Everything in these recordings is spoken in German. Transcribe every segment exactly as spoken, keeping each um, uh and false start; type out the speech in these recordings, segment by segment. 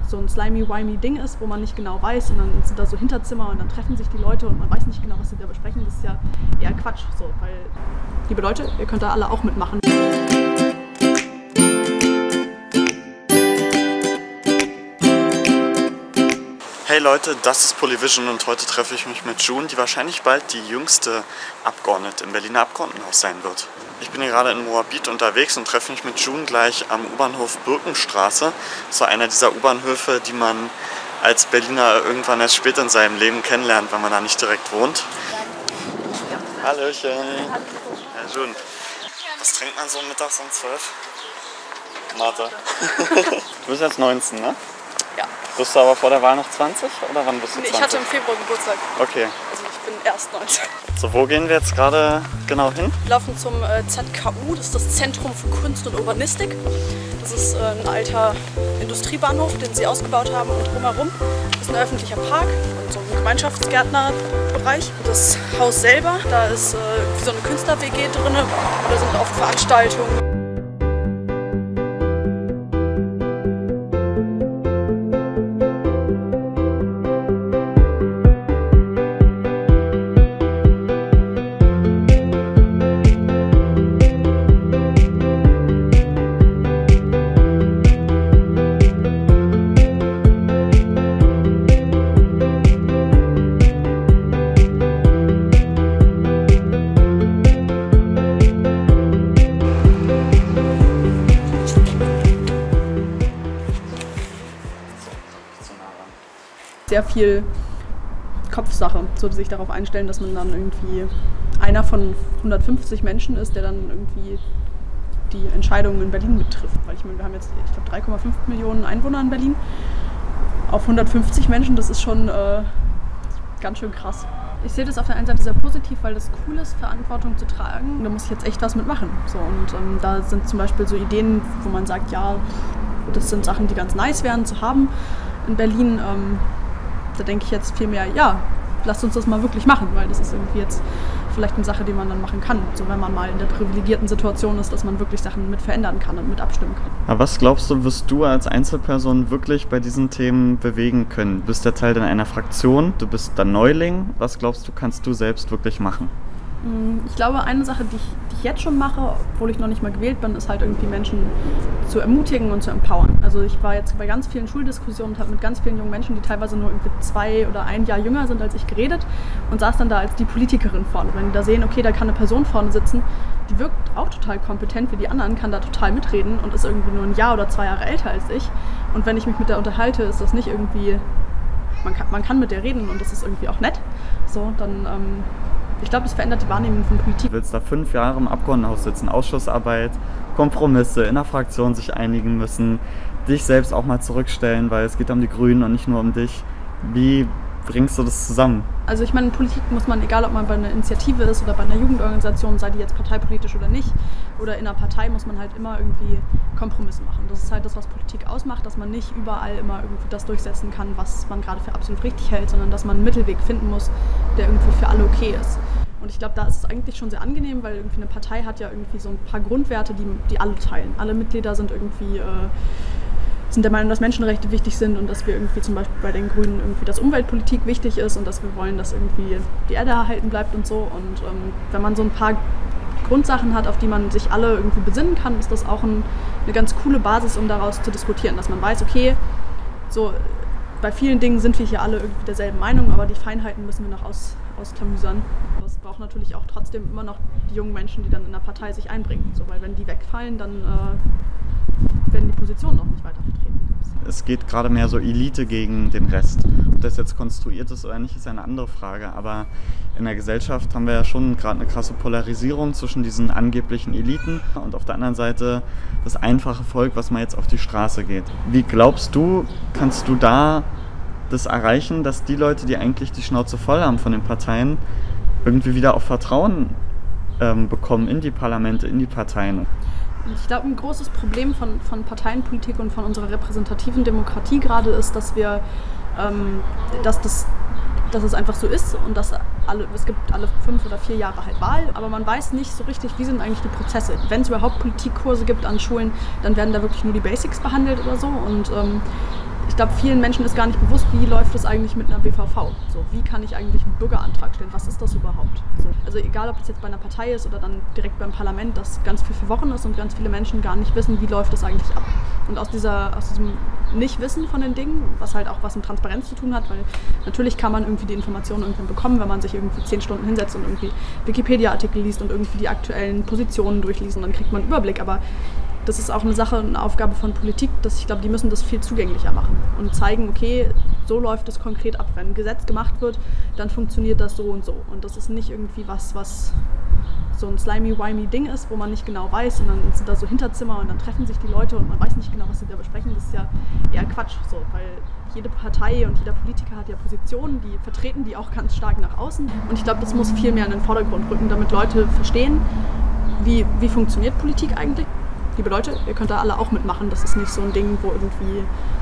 so ein slimy-wimey-Ding ist, wo man nicht genau weiß und dann sind da so Hinterzimmer und dann treffen sich die Leute und man weiß nicht genau, was sie da besprechen. Das ist ja eher Quatsch, so, weil, liebe Leute, ihr könnt da alle auch mitmachen. Hey Leute, das ist Polyvision und heute treffe ich mich mit June, die wahrscheinlich bald die jüngste Abgeordnete im Berliner Abgeordnetenhaus sein wird. Ich bin hier gerade in Moabit unterwegs und treffe mich mit June gleich am U-Bahnhof Birkenstraße. Das war einer dieser U-Bahnhöfe, die man als Berliner irgendwann erst später in seinem Leben kennenlernt, wenn man da nicht direkt wohnt. Ja. Hallöchen. Ja, June. Was trinkt man so mittags um zwölf? Mate. Du bist jetzt neunzehn, ne? Ja. Bist du aber vor der Wahl noch zwanzig oder wann bist du nee, zwanzig? Ich hatte im Februar Geburtstag. Okay. Also ich bin erst neunzehn. So, wo gehen wir jetzt gerade genau hin? Wir laufen zum äh, Z K U, das ist das Zentrum für Kunst und Urbanistik. Das ist äh, ein alter Industriebahnhof, den sie ausgebaut haben und drumherum ist ein öffentlicher Park und so ein Gemeinschaftsgärtnerbereich. Das Haus selber, da ist äh, wie so eine Künstler-W G drin, da sind oft Veranstaltungen. Sehr viel Kopfsache, so sich darauf einstellen, dass man dann irgendwie einer von hundertfünfzig Menschen ist, der dann irgendwie die Entscheidungen in Berlin mittrifft. Weil ich meine, wir haben jetzt, ich glaube, drei Komma fünf Millionen Einwohner in Berlin. Auf hundertfünfzig Menschen, das ist schon äh, ganz schön krass. Ich sehe das auf der einen Seite sehr positiv, weil das cool ist, Verantwortung zu tragen. Da muss ich jetzt echt was mitmachen. So, und ähm, da sind zum Beispiel so Ideen, wo man sagt, ja, das sind Sachen, die ganz nice wären zu haben in Berlin. Ähm, Da denke ich jetzt viel mehr, ja, lasst uns das mal wirklich machen, weil das ist irgendwie jetzt vielleicht eine Sache, die man dann machen kann. So, wenn man mal in der privilegierten Situation ist, dass man wirklich Sachen mit verändern kann und mit abstimmen kann. Aber was glaubst du, wirst du als Einzelperson wirklich bei diesen Themen bewegen können? Du bist ja Teil einer Fraktion, du bist der Neuling. Was glaubst du, kannst du selbst wirklich machen? Ich glaube, eine Sache, die ich, die ich jetzt schon mache, obwohl ich noch nicht mal gewählt bin, ist halt irgendwie Menschen zu ermutigen und zu empowern. Also ich war jetzt bei ganz vielen Schuldiskussionen und habe mit ganz vielen jungen Menschen, die teilweise nur irgendwie zwei oder ein Jahr jünger sind als ich, geredet und saß dann da als die Politikerin vorne. Wenn die da sehen, okay, da kann eine Person vorne sitzen, die wirkt auch total kompetent wie die anderen, kann da total mitreden und ist irgendwie nur ein Jahr oder zwei Jahre älter als ich. Und wenn ich mich mit der unterhalte, ist das nicht irgendwie, man kann, man kann mit der reden und das ist irgendwie auch nett. So, dann... Ähm, Ich glaube, das verändert die Wahrnehmung von Politik. Du willst da fünf Jahre im Abgeordnetenhaus sitzen, Ausschussarbeit, Kompromisse, in der Fraktion sich einigen müssen, dich selbst auch mal zurückstellen, weil es geht um die Grünen und nicht nur um dich. Wie bringst du das zusammen? Also ich meine, in Politik muss man, egal ob man bei einer Initiative ist oder bei einer Jugendorganisation, sei die jetzt parteipolitisch oder nicht, oder in einer Partei, muss man halt immer irgendwie Kompromisse machen. Das ist halt das, was Politik ausmacht, dass man nicht überall immer irgendwie das durchsetzen kann, was man gerade für absolut richtig hält, sondern dass man einen Mittelweg finden muss, der irgendwie für alle okay ist. Und ich glaube, da ist es eigentlich schon sehr angenehm, weil irgendwie eine Partei hat ja irgendwie so ein paar Grundwerte, die, die alle teilen. Alle Mitglieder sind irgendwie... Äh, sind der Meinung, dass Menschenrechte wichtig sind und dass wir irgendwie zum Beispiel bei den Grünen irgendwie, dass Umweltpolitik wichtig ist und dass wir wollen, dass irgendwie die Erde erhalten bleibt und so. Und ähm, wenn man so ein paar Grundsachen hat, auf die man sich alle irgendwie besinnen kann, ist das auch ein, eine ganz coole Basis, um daraus zu diskutieren. Dass man weiß, okay, so bei vielen Dingen sind wir hier alle irgendwie derselben Meinung, aber die Feinheiten müssen wir noch aus, ausklamüsern. Das braucht natürlich auch trotzdem immer noch die jungen Menschen, die dann in der Partei sich einbringen. So, weil wenn die wegfallen, dann äh, werden die Positionen noch nicht weiter vertreten. Es geht gerade mehr so Elite gegen den Rest. Ob das jetzt konstruiert ist oder nicht, ist eine andere Frage. Aber in der Gesellschaft haben wir ja schon gerade eine krasse Polarisierung zwischen diesen angeblichen Eliten und auf der anderen Seite das einfache Volk, was mal jetzt auf die Straße geht. Wie glaubst du, kannst du da das erreichen, dass die Leute, die eigentlich die Schnauze voll haben von den Parteien, irgendwie wieder auch Vertrauen ähm, bekommen in die Parlamente, in die Parteien? Ich glaube, ein großes Problem von, von Parteienpolitik und von unserer repräsentativen Demokratie gerade ist, dass wir, ähm, dass, das, dass es einfach so ist und dass alle, es gibt alle fünf oder vier Jahre halt Wahl, aber man weiß nicht so richtig, wie sind eigentlich die Prozesse. Wenn es überhaupt Politikkurse gibt an Schulen, dann werden da wirklich nur die Basics behandelt oder so und ähm, Ich glaube, vielen Menschen ist gar nicht bewusst, wie läuft es eigentlich mit einer B V V. So, wie kann ich eigentlich einen Bürgerantrag stellen? Was ist das überhaupt? So, also egal, ob es jetzt bei einer Partei ist oder dann direkt beim Parlament, dass ganz viel verworren ist und ganz viele Menschen gar nicht wissen, wie läuft das eigentlich ab. Und aus, dieser, aus diesem Nichtwissen von den Dingen, was halt auch was mit Transparenz zu tun hat, weil natürlich kann man irgendwie die Informationen irgendwann bekommen, wenn man sich irgendwie zehn Stunden hinsetzt und irgendwie Wikipedia-Artikel liest und irgendwie die aktuellen Positionen durchliest und dann kriegt man einen Überblick. Aber das ist auch eine Sache, eine Aufgabe von Politik, dass ich glaube, die müssen das viel zugänglicher machen und zeigen, okay, so läuft es konkret ab. Wenn ein Gesetz gemacht wird, dann funktioniert das so und so. Und das ist nicht irgendwie was, was so ein slimy-wimey-Ding ist, wo man nicht genau weiß und dann sind da so Hinterzimmer und dann treffen sich die Leute und man weiß nicht genau, was sie da besprechen. Das ist ja eher Quatsch, so, weil jede Partei und jeder Politiker hat ja Positionen, die vertreten die auch ganz stark nach außen. Und ich glaube, das muss viel mehr in den Vordergrund rücken, damit Leute verstehen, wie, wie funktioniert Politik eigentlich. Liebe Leute, ihr könnt da alle auch mitmachen. Das ist nicht so ein Ding, wo irgendwie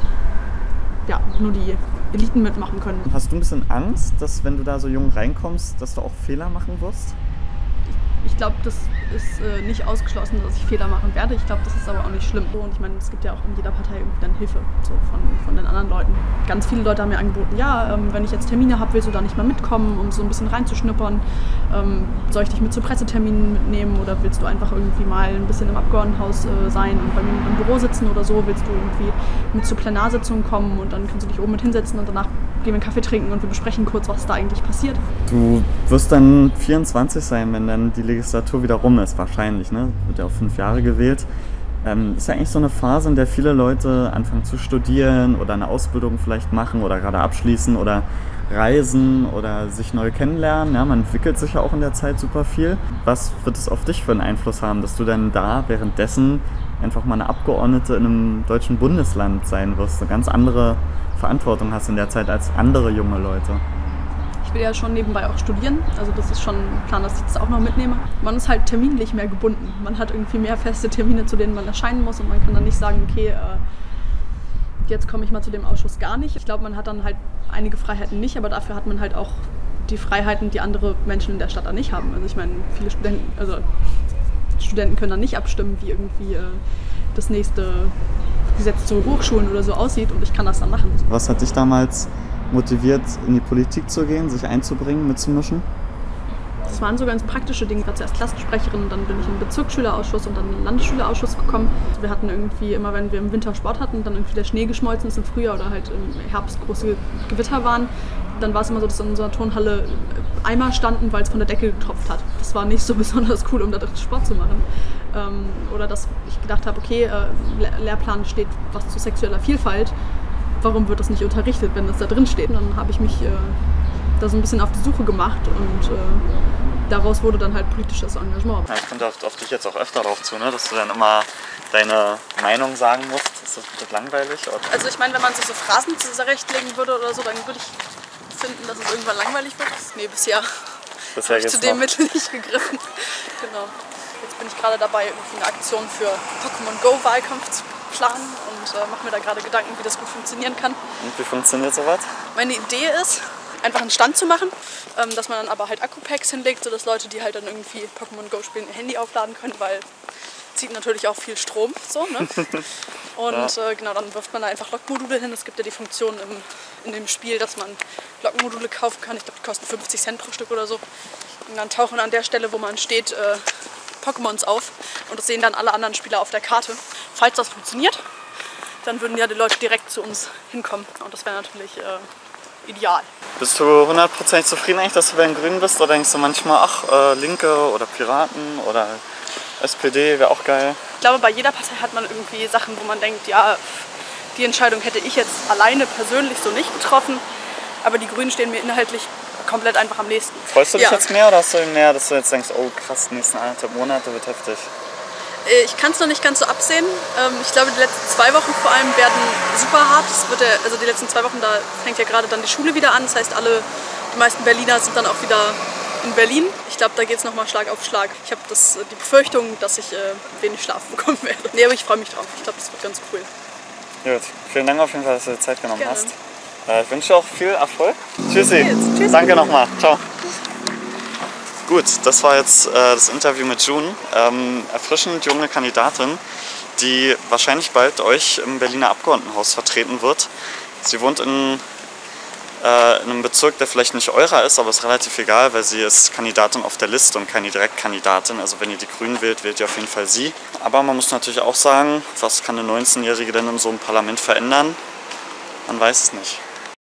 ja, nur die Eliten mitmachen können. Hast du ein bisschen Angst, dass wenn du da so jung reinkommst, dass du auch Fehler machen wirst? Ich glaube, das ist äh, nicht ausgeschlossen, dass ich Fehler machen werde. Ich glaube, das ist aber auch nicht schlimm. Und ich meine, es gibt ja auch in jeder Partei irgendwie dann Hilfe so von, von den anderen Leuten. Ganz viele Leute haben mir angeboten, ja, ähm, wenn ich jetzt Termine habe, willst du da nicht mal mitkommen, um so ein bisschen reinzuschnuppern? Ähm, soll ich dich mit zu Presseterminen mitnehmen oder willst du einfach irgendwie mal ein bisschen im Abgeordnetenhaus äh, sein und bei mir im Büro sitzen oder so? Willst du irgendwie mit zu Plenarsitzungen kommen und dann kannst du dich oben mit hinsetzen und danach gehen wir einen Kaffee trinken und wir besprechen kurz, was da eigentlich passiert. Du wirst dann vierundzwanzig sein, wenn dann die Legislatur wieder rum ist, wahrscheinlich, ne? Wird ja auf fünf Jahre gewählt. Ähm, ist ja eigentlich so eine Phase, in der viele Leute anfangen zu studieren oder eine Ausbildung vielleicht machen oder gerade abschließen oder reisen oder sich neu kennenlernen. Ja, man entwickelt sich ja auch in der Zeit super viel. Was wird es auf dich für einen Einfluss haben, dass du dann da währenddessen einfach mal eine Abgeordnete in einem deutschen Bundesland sein wirst, eine ganz andere Verantwortung hast in der Zeit als andere junge Leute? Ich will ja schon nebenbei auch studieren, also das ist schon ein Plan, dass ich das auch noch mitnehme. Man ist halt terminlich mehr gebunden. Man hat irgendwie mehr feste Termine, zu denen man erscheinen muss und man kann dann nicht sagen, okay, äh, jetzt komme ich mal zu dem Ausschuss gar nicht. Ich glaube, man hat dann halt einige Freiheiten nicht, aber dafür hat man halt auch die Freiheiten, die andere Menschen in der Stadt dann nicht haben. Also ich meine, viele Studenten, also Studenten können dann nicht abstimmen, wie irgendwie äh, das nächste Gesetz zu Hochschulen oder so aussieht und ich kann das dann machen. Was hat dich damals motiviert, in die Politik zu gehen, sich einzubringen, mitzumischen? Das waren so ganz praktische Dinge. Ich war zuerst Klassensprecherin, dann bin ich in den Bezirksschülerausschuss und dann in den Landesschülerausschuss gekommen. Wir hatten irgendwie immer, wenn wir im Winter Sport hatten, dann irgendwie der Schnee geschmolzen ist im Frühjahr oder halt im Herbst große Gewitter waren, dann war es immer so, dass in unserer Turnhalle Eimer standen, weil es von der Decke getropft hat. Das war nicht so besonders cool, um da drin Sport zu machen. Ähm, oder dass ich gedacht habe, okay, äh, Lehrplan steht was zu sexueller Vielfalt, warum wird das nicht unterrichtet, wenn das da drin steht? Und dann habe ich mich äh, da so ein bisschen auf die Suche gemacht und äh, daraus wurde dann halt politisches Engagement. Ja, ich finde auf, auf dich jetzt auch öfter darauf zu, ne? Dass du dann immer deine Meinung sagen musst. Ist das, das langweilig? Oder? Also ich meine, wenn man sich so Phrasen zurechtlegen würde oder so, dann würde ich finden, dass es irgendwann langweilig wird. Nee, bisher, bisher habe ich zu dem Mittel nicht gegriffen. Genau. Jetzt bin ich gerade dabei, irgendwie eine Aktion für Pokémon Go Wahlkampf zu planen und äh, mache mir da gerade Gedanken, wie das gut funktionieren kann. Und wie funktioniert sowas? Meine Idee ist, einfach einen Stand zu machen, ähm, dass man dann aber halt Akku-Packs hinlegt, sodass Leute, die halt dann irgendwie Pokémon Go spielen, ihr Handy aufladen können, weil zieht natürlich auch viel Strom. So, ne? Und ja. äh, genau, dann wirft man da einfach Lokmodule hin. Es gibt ja die Funktion im, in dem Spiel, dass man Lokmodule kaufen kann. Ich glaube, die kosten fünfzig Cent pro Stück oder so. Und dann tauchen an der Stelle, wo man steht, äh, Pokémons auf. Und das sehen dann alle anderen Spieler auf der Karte. Falls das funktioniert, dann würden ja die Leute direkt zu uns hinkommen. Und das wäre natürlich äh, ideal. Bist du hundertprozentig zufrieden eigentlich, dass du bei den Grünen bist? Oder denkst du manchmal, ach, äh, Linke oder Piraten oder S P D wäre auch geil? Ich glaube, bei jeder Partei hat man irgendwie Sachen, wo man denkt, ja, die Entscheidung hätte ich jetzt alleine persönlich so nicht getroffen. Aber die Grünen stehen mir inhaltlich komplett einfach am nächsten. Freust du dich ja. jetzt mehr oder hast du mehr, dass du jetzt denkst, oh krass, die nächsten anderthalb Monate wird heftig? Ich kann es noch nicht ganz so absehen. Ich glaube, die letzten zwei Wochen vor allem werden super hart. Es wird ja, also die letzten zwei Wochen, da fängt ja gerade dann die Schule wieder an. Das heißt, alle, die meisten Berliner sind dann auch wieder in Berlin. Ich glaube, da geht es nochmal Schlag auf Schlag. Ich habe die Befürchtung, dass ich äh, wenig Schlaf bekommen werde. Nee, aber ich freue mich drauf. Ich glaube, das wird ganz cool. Gut, vielen Dank auf jeden Fall, dass du dir Zeit genommen Gerne. hast. Äh, ich wünsche dir auch viel Erfolg. Tschüssi. Tschüss. Danke nochmal. Ciao. Gut, das war jetzt äh, das Interview mit June. Ähm, erfrischend junge Kandidatin, die wahrscheinlich bald euch im Berliner Abgeordnetenhaus vertreten wird. Sie wohnt in, äh, in einem Bezirk, der vielleicht nicht eurer ist, aber ist relativ egal, weil sie ist Kandidatin auf der Liste und keine Direktkandidatin. Also wenn ihr die Grünen wählt, wählt ihr auf jeden Fall sie. Aber man muss natürlich auch sagen, was kann eine neunzehnjährige denn in so einem Parlament verändern? Man weiß es nicht.